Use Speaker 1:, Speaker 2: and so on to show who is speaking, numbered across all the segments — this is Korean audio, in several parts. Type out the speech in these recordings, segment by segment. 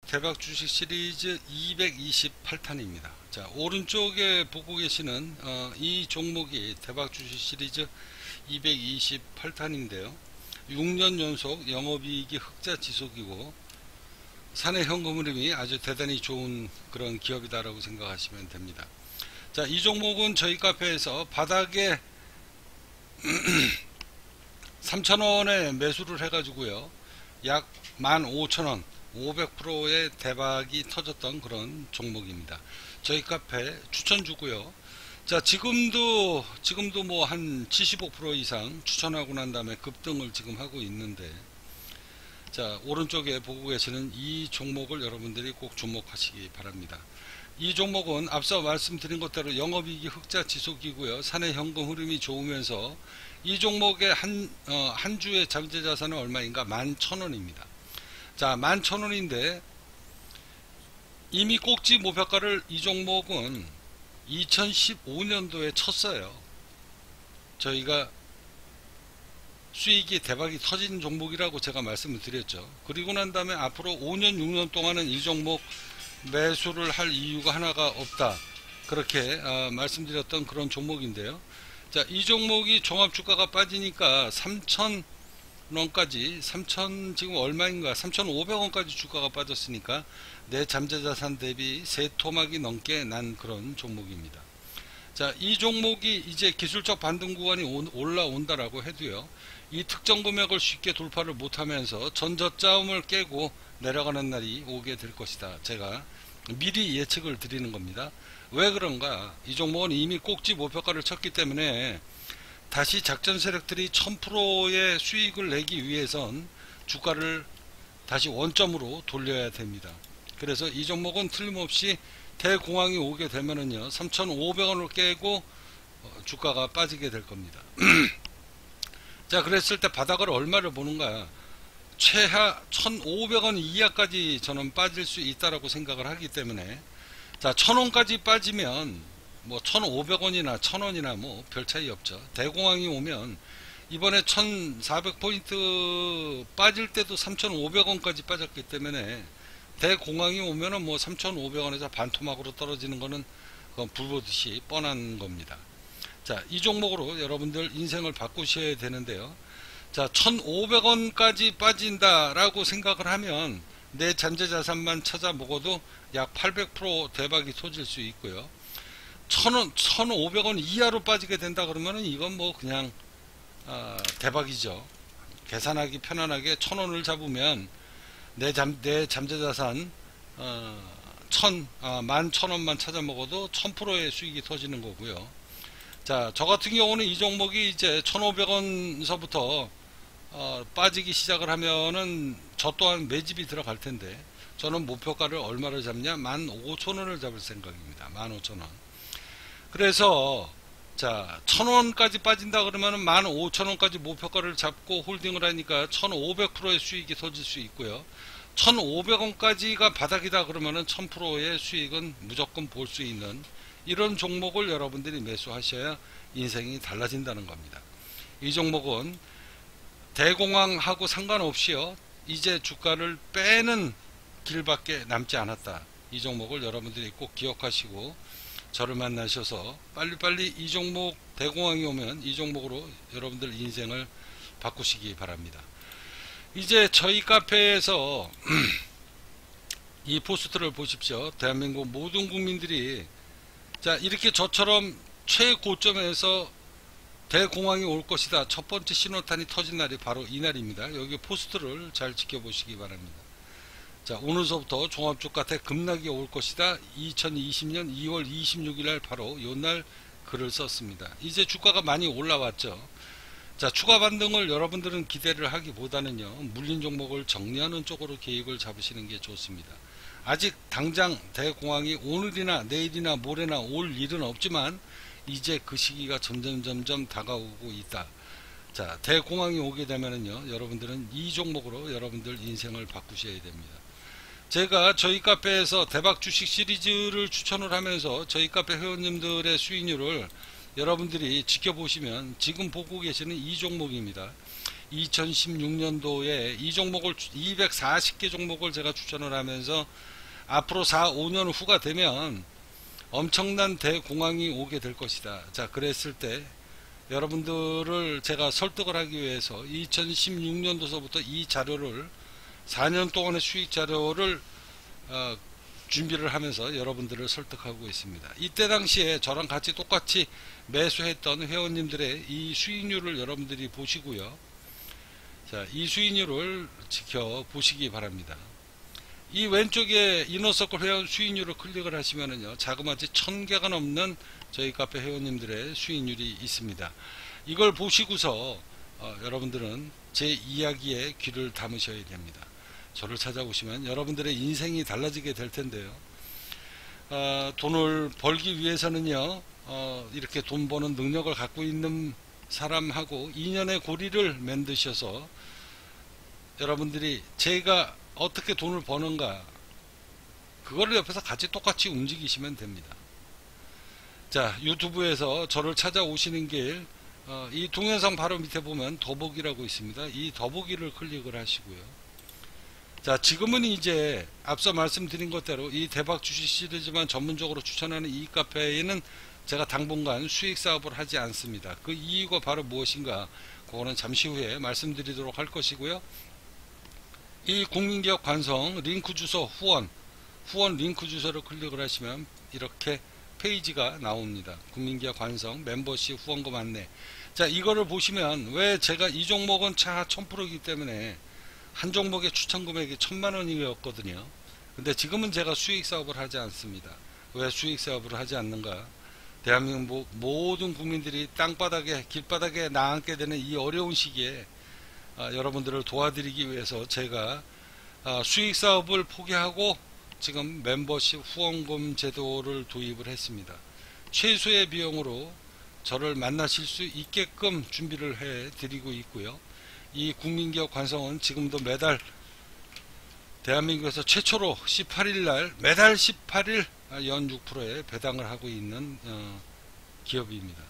Speaker 1: 대박 주식 시리즈 228탄입니다. 자, 오른쪽에 보고 계시는 이 종목이 대박 주식 시리즈 228탄인데요. 6년 연속 영업이익이 흑자 지속이고 사내 현금 흐름이 아주 대단히 좋은 그런 기업이다라고 생각하시면 됩니다. 자, 이 종목은 저희 카페에서 바닥에 3,000원에 매수를 해가지고요. 약 15,000원 500%의 대박이 터졌던 그런 종목입니다. 저희 카페 추천 주고요. 자, 지금도 뭐 한 75% 이상 추천하고 난 다음에 급등을 지금 하고 있는데, 자, 오른쪽에 보고 계시는 이 종목을 여러분들이 꼭 주목하시기 바랍니다. 이 종목은 앞서 말씀드린 것대로 영업이익이 흑자 지속이고요. 사내 현금 흐름이 좋으면서 이 종목의 한 주의 잠재자산은 얼마인가? 11,000원입니다. 자, 11,000원인데 이미 꼭지 목표가를 이 종목은 2015년도에 쳤어요. 저희가 수익이 대박이 터진 종목이라고 제가 말씀을 드렸죠. 그리고 난 다음에 앞으로 5년 6년 동안은 이 종목 매수를 할 이유가 하나가 없다, 그렇게 말씀드렸던 그런 종목인데요. 자, 이 종목이 종합주가가 빠지니까 3,000원까지, 지금 얼마인가, 3,500원까지 주가가 빠졌으니까 내 잠재자산 대비 세 토막이 넘게 난 그런 종목입니다. 자, 이 종목이 이제 기술적 반등 구간이 올라온다라고 해도요, 이 특정 금액을 쉽게 돌파를 못하면서 전저점을 깨고 내려가는 날이 오게 될 것이다. 제가 미리 예측을 드리는 겁니다. 왜 그런가? 이 종목은 이미 꼭지 목표가를 쳤기 때문에 다시 작전 세력들이 1000%의 수익을 내기 위해선 주가를 다시 원점으로 돌려야 됩니다. 그래서 이 종목은 틀림없이 대공황이 오게 되면은요, 3,500원을 깨고 주가가 빠지게 될 겁니다. 자, 그랬을 때 바닥을 얼마를 보는가? 최하 1,500원 이하까지 저는 빠질 수 있다라고 생각을 하기 때문에, 자, 1,000원까지 빠지면 뭐 1,500원이나 1,000원이나 뭐 별 차이 없죠. 대공황이 오면 이번에 1,400포인트 빠질 때도 3,500원까지 빠졌기 때문에 대공황이 오면은 뭐 3,500원에서 반토막으로 떨어지는 거는 그건 불보듯이 뻔한 겁니다. 자, 이 종목으로 여러분들 인생을 바꾸셔야 되는데요. 자, 1,500원까지 빠진다라고 생각을 하면 내 잠재자산만 찾아 먹어도 약 800% 대박이 터질 수 있고요. 1,500원 이하로 빠지게 된다 그러면은 이건 뭐 그냥 대박이죠. 계산하기 편안하게 1,000원을 잡으면 내 잠재자산 11,000원만 찾아 먹어도 1000%의 수익이 터지는 거고요. 자, 저 같은 경우는 이 종목이 이제 1,500원서부터 빠지기 시작을 하면은 저 또한 매집이 들어갈 텐데, 저는 목표가를 얼마를 잡냐? 15,000원을 잡을 생각입니다. 15,000원. 그래서 자, 1,000원까지 빠진다 그러면은 15,000원까지 목표가를 잡고 홀딩을 하니까 1,500%의 수익이 터질 수 있고요. 1,500원까지가 바닥이다 그러면은 1000%의 수익은 무조건 볼 수 있는 이런 종목을 여러분들이 매수하셔야 인생이 달라진다는 겁니다. 이 종목은 대공황하고 상관없이요, 이제 주가를 빼는 길밖에 남지 않았다. 이 종목을 여러분들이 꼭 기억하시고 저를 만나셔서 빨리빨리 이 종목 대공황이 오면 이 종목으로 여러분들 인생을 바꾸시기 바랍니다. 이제 저희 카페에서 이 포스트를 보십시오. 대한민국 모든 국민들이, 자, 이렇게 저처럼 최고점에서 대공황이 올 것이다, 첫 번째 신호탄이 터진 날이 바로 이 날입니다. 여기 포스트를 잘 지켜보시기 바랍니다. 자, 오늘서부터 종합주가 대급락이 올 것이다, 2020년 2월 26일 날 바로 요날 글을 썼습니다. 이제 주가가 많이 올라왔죠. 자, 추가 반등을 여러분들은 기대를 하기보다는요, 물린 종목을 정리하는 쪽으로 계획을 잡으시는 게 좋습니다. 아직 당장 대공황이 오늘이나 내일이나 모레나 올 일은 없지만 이제 그 시기가 점점 다가오고 있다. 자, 대공황이 오게 되면은요, 여러분들은 이 종목으로 여러분들 인생을 바꾸셔야 됩니다. 제가 저희 카페에서 대박 주식 시리즈를 추천을 하면서 저희 카페 회원님들의 수익률을 여러분들이 지켜보시면 지금 보고 계시는 이 종목입니다. 2016년도에 이 종목을 240개 종목을 제가 추천을 하면서 앞으로 4, 5년 후가 되면 엄청난 대공황이 오게 될 것이다. 자, 그랬을 때 여러분들을 제가 설득을 하기 위해서 2016년도서부터 이 자료를 4년 동안의 수익 자료를 준비를 하면서 여러분들을 설득하고 있습니다. 이때 당시에 저랑 같이 똑같이 매수했던 회원님들의 이 수익률을 여러분들이 보시고요. 자, 이 수익률을 지켜보시기 바랍니다. 이 왼쪽에 이너서클 회원 수익률을 클릭을 하시면은요, 자그마치 1000개가 넘는 저희 카페 회원님들의 수익률이 있습니다. 이걸 보시고서 여러분들은 제 이야기에 귀를 담으셔야 됩니다. 저를 찾아오시면 여러분들의 인생이 달라지게 될 텐데요. 돈을 벌기 위해서는요, 이렇게 돈 버는 능력을 갖고 있는 사람하고 인연의 고리를 만드셔서 여러분들이 제가 어떻게 돈을 버는가, 그거를 옆에서 같이 똑같이 움직이시면 됩니다. 자, 유튜브에서 저를 찾아오시는 길, 이 동영상 바로 밑에 보면 더보기라고 있습니다. 이 더보기를 클릭을 하시고요. 자, 지금은 이제 앞서 말씀드린 것대로 이 대박 주식 시리즈만 전문적으로 추천하는 이 카페에는 제가 당분간 수익 사업을 하지 않습니다. 그 이유가 바로 무엇인가, 그거는 잠시 후에 말씀드리도록 할 것이고요. 이 국민기업 관성 링크 주소 후원 링크 주소를 클릭을 하시면 이렇게 페이지가 나옵니다. 국민기업 관성 멤버십 후원금 안내. 자, 이거를 보시면 왜 제가 이 종목은 차 1000%이기 때문에 한 종목의 추천 금액이 1000만원이었거든요. 근데 지금은 제가 수익 사업을 하지 않습니다. 왜 수익 사업을 하지 않는가? 대한민국 모든 국민들이 땅바닥에 길바닥에 나앉게 되는 이 어려운 시기에 여러분들을 도와드리기 위해서 제가 수익 사업을 포기하고 지금 멤버십 후원금 제도를 도입을 했습니다. 최소의 비용으로 저를 만나실 수 있게끔 준비를 해 드리고 있고요. 이 국민기업 관성은 지금도 매달 대한민국에서 최초로 18일날 매달 18일 연 6%에 배당을 하고 있는 기업입니다.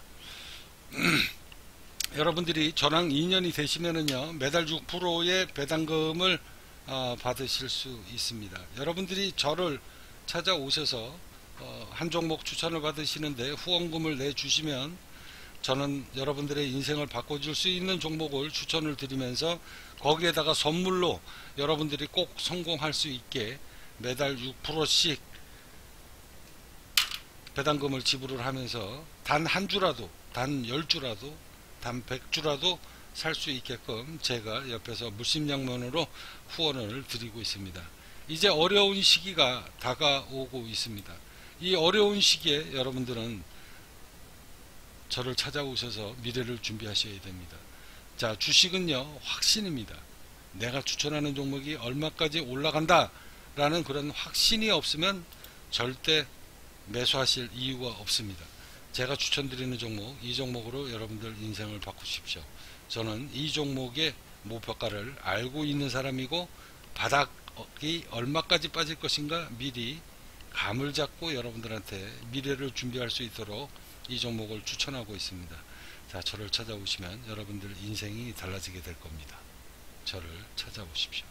Speaker 1: 여러분들이 저랑 인연이 되시면은요, 매달 6%의 배당금을 받으실 수 있습니다. 여러분들이 저를 찾아오셔서 한 종목 추천을 받으시는데 후원금을 내주시면 저는 여러분들의 인생을 바꿔줄 수 있는 종목을 추천을 드리면서 거기에다가 선물로 여러분들이 꼭 성공할 수 있게 매달 6%씩 배당금을 지불을 하면서 단 한 주라도, 단 10주라도, 단 100주라도 살 수 있게끔 제가 옆에서 물심양면으로 후원을 드리고 있습니다. 이제 어려운 시기가 다가오고 있습니다. 이 어려운 시기에 여러분들은 저를 찾아오셔서 미래를 준비하셔야 됩니다. 자, 주식은요, 확신입니다. 내가 추천하는 종목이 얼마까지 올라간다 라는 그런 확신이 없으면 절대 매수하실 이유가 없습니다. 제가 추천드리는 종목, 이 종목으로 여러분들 인생을 바꾸십시오. 저는 이 종목의 목표가를 알고 있는 사람이고 바닥이 얼마까지 빠질 것인가 미리 감을 잡고 여러분들한테 미래를 준비할 수 있도록 이 종목을 추천하고 있습니다. 자, 저를 찾아오시면 여러분들 인생이 달라지게 될 겁니다. 저를 찾아오십시오.